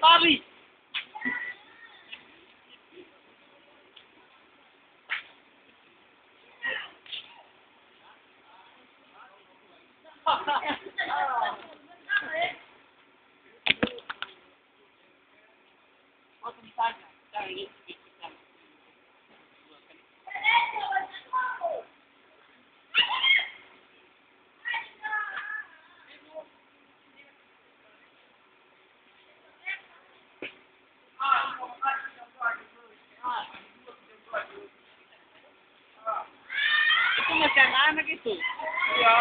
Bobby! Itu macam mana gitu? Iya.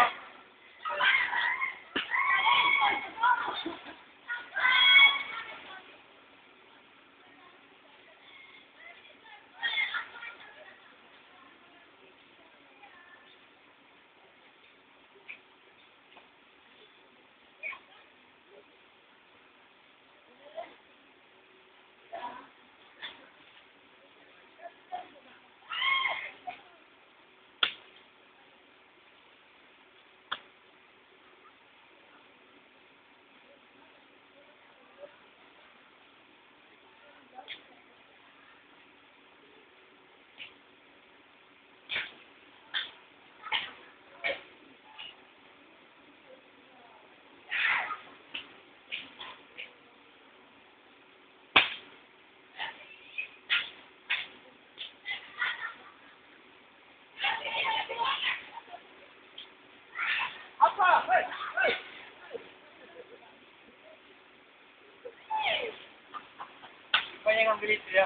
Apa yang ngambil itu ya?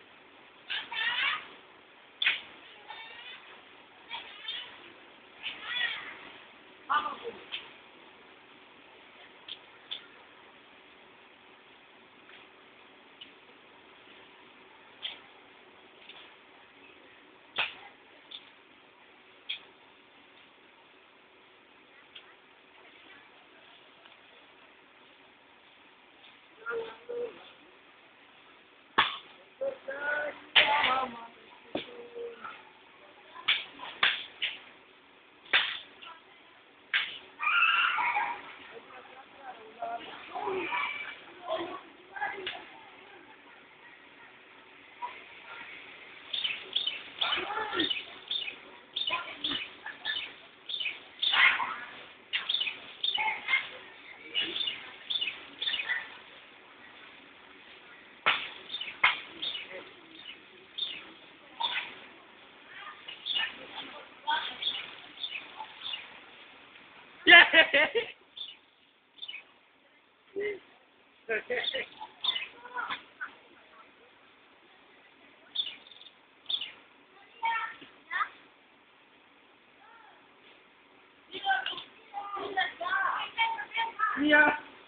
Iya.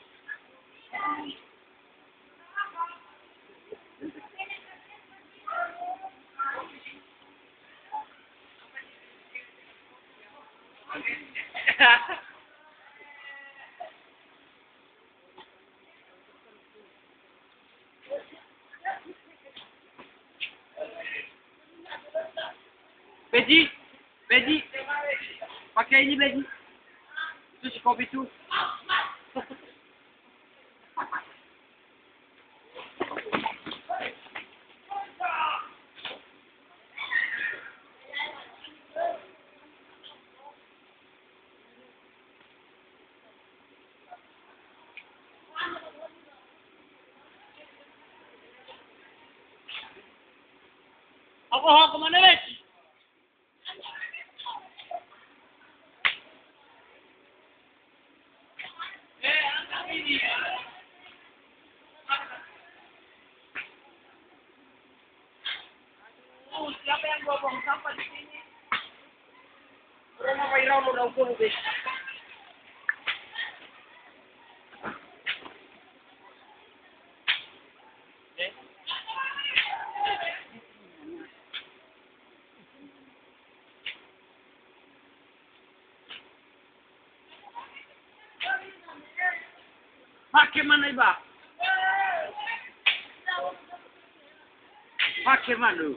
Beji, Beji, pakai ini Beji. Terus kopi tuh. Ako mana Beji? Siapa yang buang sampah di sini? Rumah Pairau mau daun kuno deh. Pakai mana iba? Pakai mana?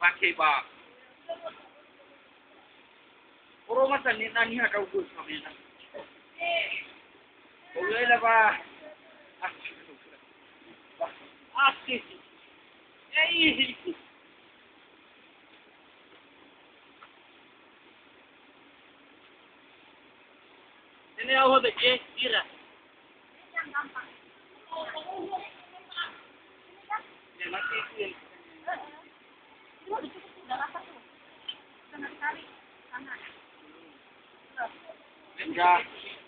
pakai bang. Orang masa ni nani nak kau gus kami nak. Boleh lah bah. Asik. Eh. Ini awak dah kira. Ya nanti sih. Enggak.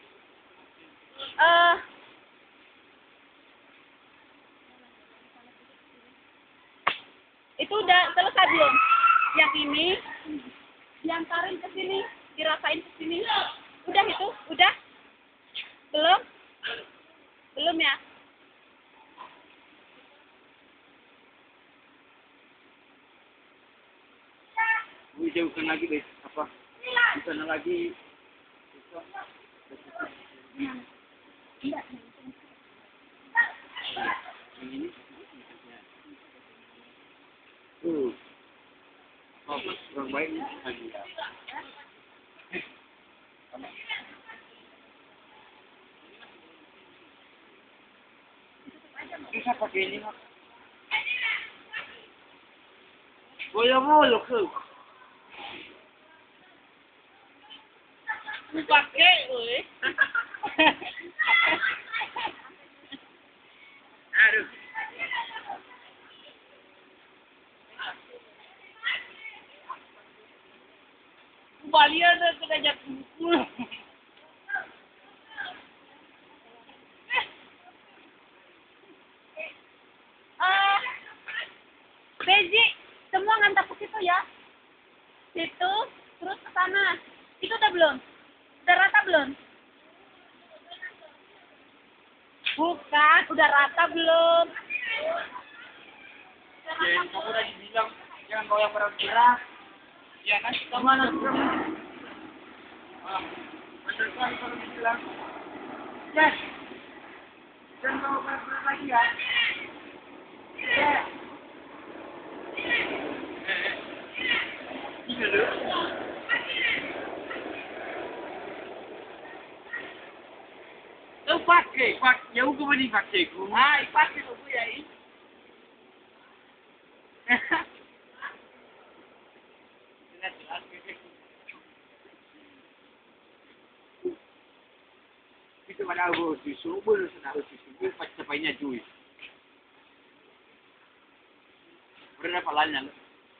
Itu udah selesai belum? Yang ini diantarin ke sini, dirasain ke sini. Udah itu? Udah? Belum? Belum ya? Jauhkan lagi deh apa? Di sana lagi. Enggak. Ini. Oh, orang baik ni lagi ya. Bisa pakai ini mak. Boleh ke? Pakai, oi. Aduh. Balian dah kena jatuh. Beji, semua ngantar ke situ ya. Situ, terus ke sana. Itu udah belum? Udah rata belum? Bukan, udah rata belum? Jangan kamu tadi bilang jangan bawa yang berat-berat. Ya kan? Kemana juga? Benar kan kalau dibilang. Yes. Jangan bawa berat-berat lagi ya. Yes. Ini dulu. Pakai, jauh ke mana pakai ku? Pakai dulu ya ini. Itu mana aku tisu, boleh senang tisu. Itu capainya cuy. Berapa lanya?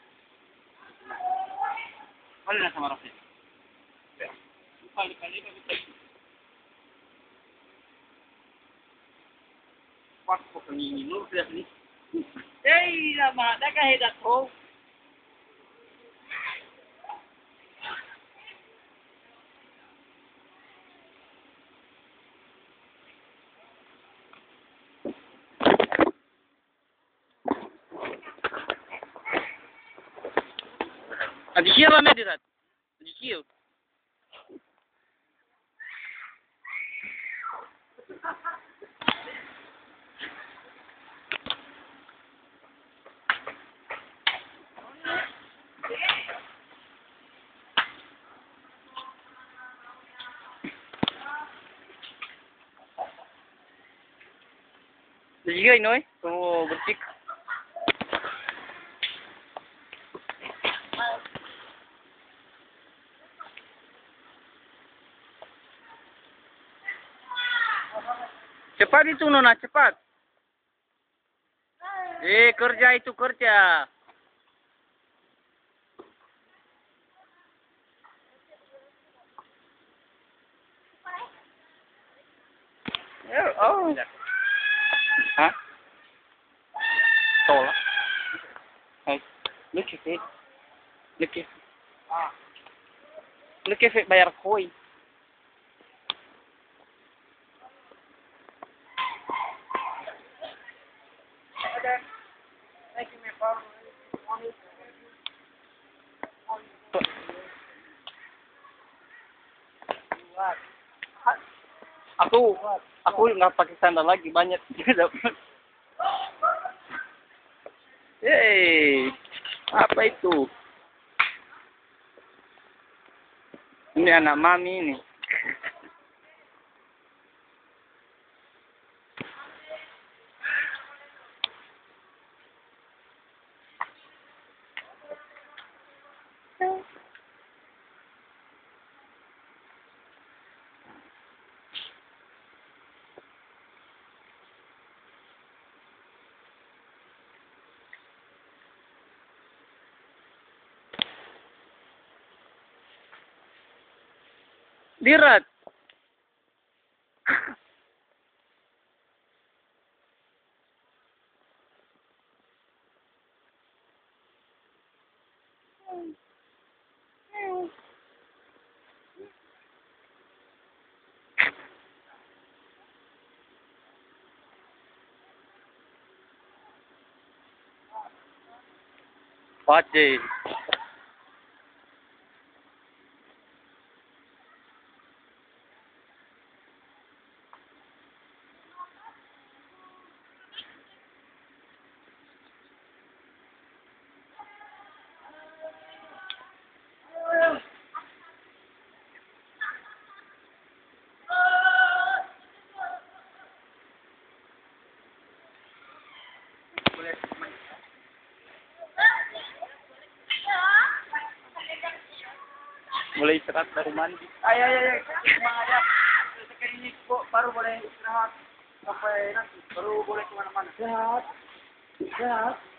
Mana sama rasanya? Kali-kali kami tahu. Pas pokoknya lu sudah ni. Lama dah kah hedat ho. Adikir lah medirat. Adikir. Juga ini, kamu bersih. Cepat itu Nona, cepat. Kerja itu kerja. Oh. Hah? Tolak. Hey, look at it. Look at it. Look at it, bayar koi. Aku nggak pakai sandal lagi, banyak juga dapat. Yeay. Apa itu? Ini anak mami ini. Dirat. Pace. Mulai istirahat dari mandi. Ay, ay, ay, ay. Semangat ya. Sekarang ini kok baru boleh istirahat sampai nanti. Baru boleh kemana-mana. Sehat. Sehat.